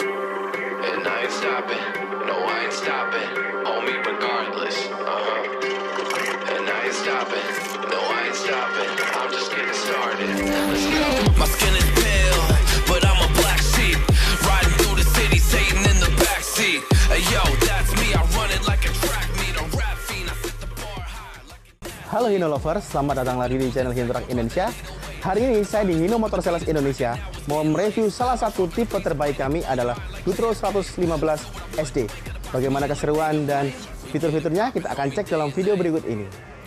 And I ain't stopping, no I ain't stopping, hold me regardless, And I ain't stopping, no I ain't stopping, I'm just getting started, let's go. My skin is pale, but I'm a black sheep, riding through the city, Satan in the backseat. Hey yo, that's me, I run it like a track meet, a rap fiend, I set the bar high like. Halo Hino Lovers, selamat datang lagi di channel Hino Truck Indonesia. Hari ini saya di Hino Motor Sales Indonesia mau mereview salah satu tipe terbaik kami adalah Dutro 115 SD. Bagaimana keseruan dan fitur-fiturnya kita akan cek dalam video berikut ini.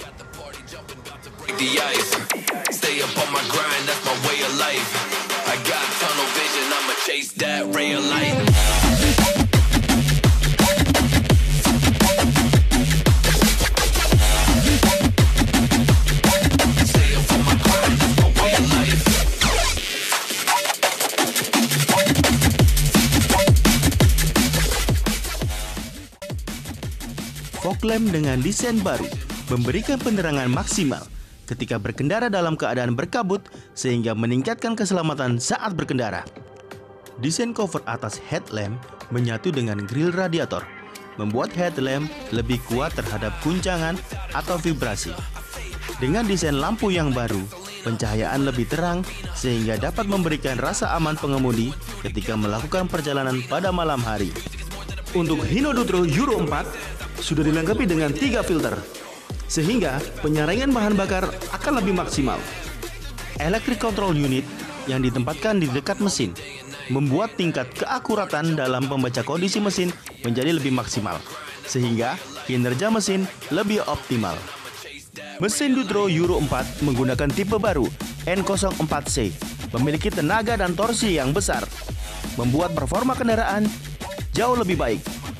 Fog lamp dengan desain baru memberikan penerangan maksimal ketika berkendara dalam keadaan berkabut sehingga meningkatkan keselamatan saat berkendara. Desain cover atas headlamp menyatu dengan grill radiator, membuat headlamp lebih kuat terhadap guncangan atau vibrasi. Dengan desain lampu yang baru, pencahayaan lebih terang sehingga dapat memberikan rasa aman pengemudi ketika melakukan perjalanan pada malam hari. Untuk Hino Dutro Euro 4 sudah dilengkapi dengan 3 filter, sehingga penyaringan bahan bakar akan lebih maksimal. Electric Control Unit yang ditempatkan di dekat mesin membuat tingkat keakuratan dalam membaca kondisi mesin menjadi lebih maksimal, sehingga kinerja mesin lebih optimal. Mesin Dutro Euro 4 menggunakan tipe baru N04C, memiliki tenaga dan torsi yang besar, membuat performa kendaraan jauh lebih baik.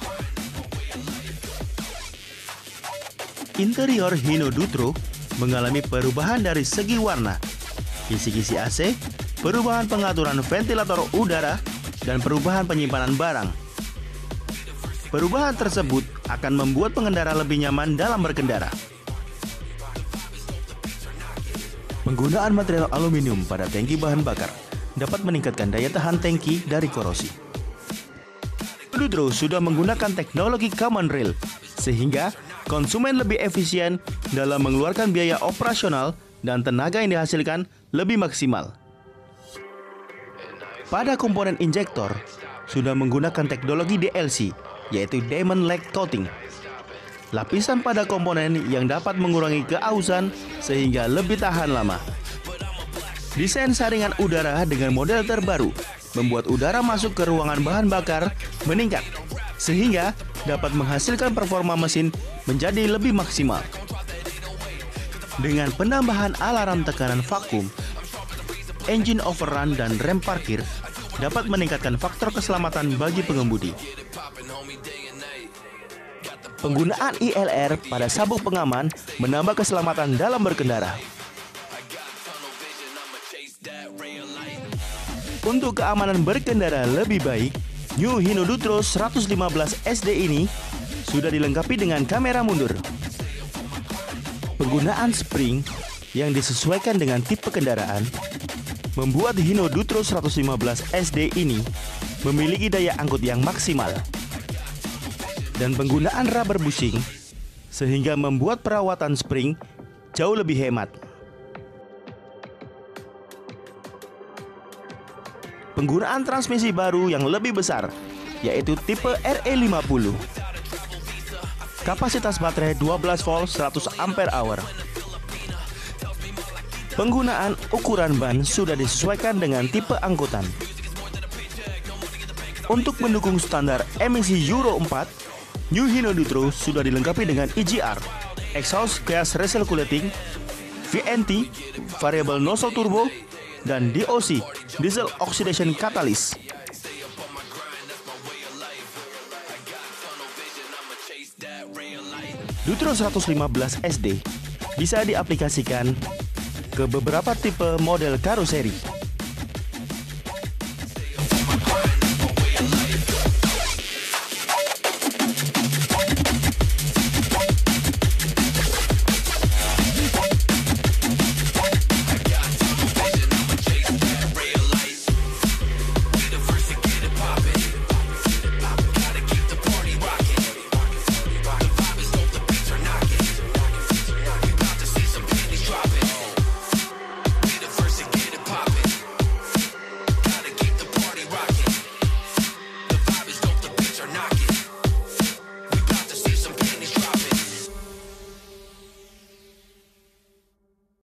Interior Hino Dutro mengalami perubahan dari segi warna, kisi-kisi AC, perubahan pengaturan ventilator udara, dan perubahan penyimpanan barang. Perubahan tersebut akan membuat pengendara lebih nyaman dalam berkendara. Penggunaan material aluminium pada tangki bahan bakar dapat meningkatkan daya tahan tangki dari korosi. Dutro sudah menggunakan teknologi common rail, sehingga konsumen lebih efisien dalam mengeluarkan biaya operasional dan tenaga yang dihasilkan lebih maksimal. Pada komponen injektor, sudah menggunakan teknologi DLC, yaitu Diamond Lag Coating. Lapisan pada komponen yang dapat mengurangi keausan sehingga lebih tahan lama. Desain saringan udara dengan model terbaru membuat udara masuk ke ruangan bahan bakar meningkat, sehingga dapat menghasilkan performa mesin menjadi lebih maksimal. Dengan penambahan alarm tekanan vakum, engine overrun dan rem parkir dapat meningkatkan faktor keselamatan bagi pengemudi. Penggunaan ILR pada sabuk pengaman menambah keselamatan dalam berkendara. Untuk keamanan berkendara lebih baik, New Hino Dutro 115 SD ini sudah dilengkapi dengan kamera mundur. Penggunaan spring yang disesuaikan dengan tipe kendaraan membuat Hino Dutro 115 SD ini memiliki daya angkut yang maksimal. Dan penggunaan rubber bushing sehingga membuat perawatan spring jauh lebih hemat. Penggunaan transmisi baru yang lebih besar, yaitu tipe RE50. Kapasitas baterai 12 volt 100 ampere hour. Penggunaan ukuran ban sudah disesuaikan dengan tipe angkutan. Untuk mendukung standar emisi Euro 4, New Hino Dutro sudah dilengkapi dengan EGR, exhaust gas recirculating, VNT, variable nozzle turbo, dan DOC, diesel oxidation catalyst. Dutro 115 SD bisa diaplikasikan ke beberapa tipe model karoseri.